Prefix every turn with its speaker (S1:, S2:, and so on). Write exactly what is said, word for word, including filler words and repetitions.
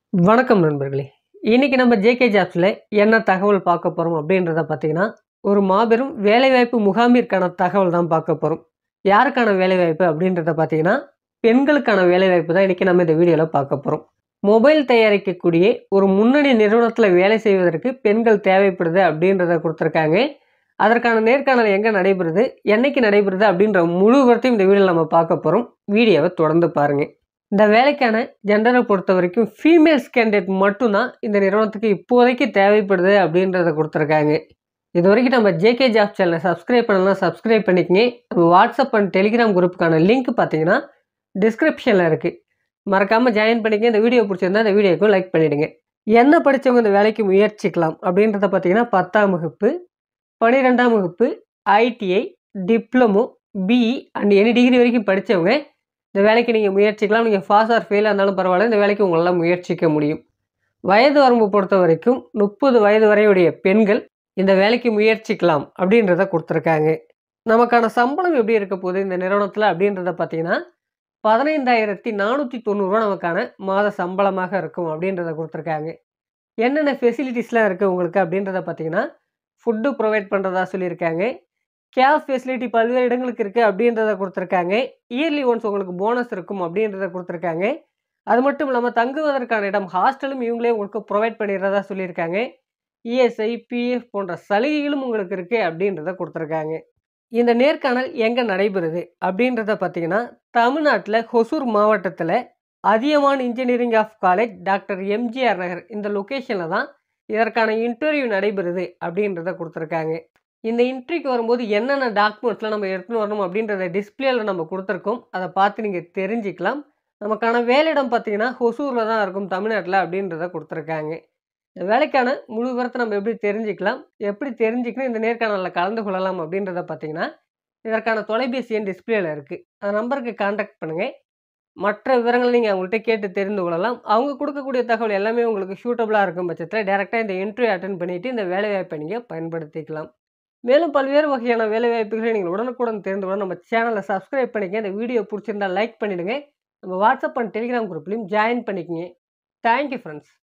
S1: வணக்கம் நண்பர்களே. இன்னைக்கு நம்ம ஜேகே ஜாப்ஸ்ல என்ன தகவல் பார்க்க போறோம் அப்படின்றத பார்த்தீங்கன்னா, ஒரு மாபெரும் வேலைவாய்ப்பு முகாமிற்கான தகவல் தான் பார்க்க போறோம். யாருக்கான வேலைவாய்ப்பு அப்படின்றத பார்த்தீங்கன்னா, பெண்களுக்கான வேலைவாய்ப்பு தான் இன்னைக்கு நம்ம இந்த வீடியோல பார்க்க போறோம். மொபைல் தயாரிக்கக்கூடிய ஒரு முன்னணி நிறுவனத்துல வேலை செய்வதற்கு பெண்கள் தேவைப்படுது அப்படின்றத குடுத்துருக்காங்க. அதற்கான நேர்காணல் எங்க நடைபெறுது, என்னைக்கு நடைபெறுது அப்படின்ற முழு விவரத்தையும் இந்த வீடியோல நம்ம பார்க்க போறோம். வீடியோவை தொடர்ந்து பாருங்க. இந்த வேலைக்கான ஜெண்டரை பொறுத்தவரைக்கும் ஃபீமேல்ஸ் கேண்டிடேட் மட்டும் தான் இந்த நிறுவனத்துக்கு இப்போதைக்கு தேவைப்படுது அப்படின்றத குடுத்துருக்காங்க. இதுவரைக்கும் நம்ம ஜேகே ஜாப் சேனலை சப்ஸ்கிரைப் பண்ணலனா சப்ஸ்கிரைப் பண்ணிக்கங்க. நம்ம வாட்ஸ்அப் அண்ட் டெலிகிராம் குரூப்புக்கான லிங்க் பார்த்தீங்கன்னா டிஸ்கிரிப்ஷனில் இருக்குது. மறக்காமல் ஜாயின் பண்ணிக்கங்க. இந்த வீடியோ பிடிச்சிருந்தா இந்த வீடியோக்கு லைக் பண்ணிவிடுங்க. என்ன படித்தவங்க இந்த வேலைக்கு முயற்சிக்கலாம் அப்படின்றத பார்த்தீங்கன்னா, பத்தாம் வகுப்பு, பன்னிரெண்டாம் வகுப்பு, ITI, diploma, BE and any degree வரைக்கும் படித்தவங்க இந்த வேலைக்கு நீங்கள் முயற்சிக்கலாம். நீங்கள் பாஸ் ஆர் ஃபெயிலாக இருந்தாலும் பரவாயில்ல, இந்த வேலைக்கு உங்களால் முயற்சிக்க முடியும். வயது வரம்பு பொறுத்த வரைக்கும் முப்பது வயது வரையுடைய பெண்கள் இந்த வேலைக்கு முயற்சிக்கலாம் அப்படின்றத கொடுத்துருக்காங்க. நமக்கான சம்பளம் எப்படி இருக்க போகுது இந்த நிறுவனத்தில் அப்படின்றத பார்த்தீங்கன்னா, பதினைந்தாயிரத்தி நானூற்றி தொண்ணூறுரூவா நமக்கான மாத சம்பளமாக இருக்கும் அப்படின்றத கொடுத்துருக்காங்க. என்னென்ன ஃபெசிலிட்டிஸ்லாம் இருக்குது உங்களுக்கு அப்படின்றத பார்த்தீங்கன்னா, ஃபுட்டு ப்ரொவைட் பண்ணுறதா சொல்லியிருக்காங்க. கேஷ் ஃபெசிலிட்டி பல்வேறு இடங்களுக்கு இருக்குது அப்படின்றத கொடுத்துருக்காங்க. இயர்லி ஒன்ஸ் உங்களுக்கு போனஸ் இருக்கும் அப்படின்றத கொடுத்துருக்காங்க. அது மட்டும் இல்லாமல் தங்குவதற்கான இடம் ஹாஸ்டலும் இவங்களே உங்களுக்கு ப்ரொவைட் பண்ணிடுறதா சொல்லியிருக்காங்க. இஎஸ்ஐ, பிஎஃப் போன்ற சலுகைகளும் உங்களுக்கு இருக்குது அப்படின்றத கொடுத்துருக்காங்க. இந்த நேர்காணல் எங்கே நடைபெறுது அப்படின்றத பார்த்தீங்கன்னா, தமிழ்நாட்டில் ஹொசூர் மாவட்டத்தில் Adhiyaman engineering of college, doctor MGR Nagar இந்த லொக்கேஷனில் தான் இதற்கான இன்டர்வியூ நடைபெறுது அப்படின்றத கொடுத்துருக்காங்க. இந்த இன்டர்வியூக்கு வரும்போது என்னென்ன டாக்குமெண்ட்ஸ்லாம் நம்ம எடுத்துன்னு வரணும் அப்படின்றத டிஸ்பிளேல நம்ம கொடுத்துருக்கோம். அதை பார்த்து நீங்கள் தெரிஞ்சுக்கலாம். நமக்கான வேலையிடம் பார்த்தீங்கன்னா ஹொசூரில் தான் இருக்கும் தமிழ்நாட்டில் அப்படின்றத கொடுத்துருக்காங்க. இந்த வேலைக்கான முழு விவரத்தை நம்ம எப்படி தெரிஞ்சுக்கலாம், எப்படி தெரிஞ்சுக்கணும், இந்த நேர்காணலில் கலந்து கொள்ளலாம் அப்படின்றத பார்த்தீங்கன்னா, இதற்கான தொலைபேசி எண் டிஸ்பிளேல இருக்குது. அந்த நம்பருக்கு கான்டாக்ட் பண்ணுங்கள். மற்ற விவரங்களை நீங்கள் அவங்கள்ட்ட கேட்டு தெரிந்து கொள்ளலாம். அவங்க கொடுக்கக்கூடிய தகவல் எல்லாமே உங்களுக்கு சூட்டபுளாக இருக்கும் பட்சத்தில் டேரெக்டாக இந்த இன்டர்வியூ அட்டென்ட் பண்ணிவிட்டு இந்த வேலைவாய்ப்பை நீங்கள் பயன்படுத்திக்கலாம். மேலும் பல்வேறு வகையான வேலைவாய்ப்புகளை நீங்கள் உடனுக்குடன் தெரிந்து கொள்ள நம்ம சேனலை சப்ஸ்கிரைப் பண்ணிக்கங்க. இந்த வீடியோ பிடிச்சிருந்தால் லைக் பண்ணிவிடுங்க. நம்ம வாட்ஸ்அப் அண்ட் டெலிகிராம் குரூப்லையும் ஜாயின் பண்ணிக்கங்க. Thank you friends.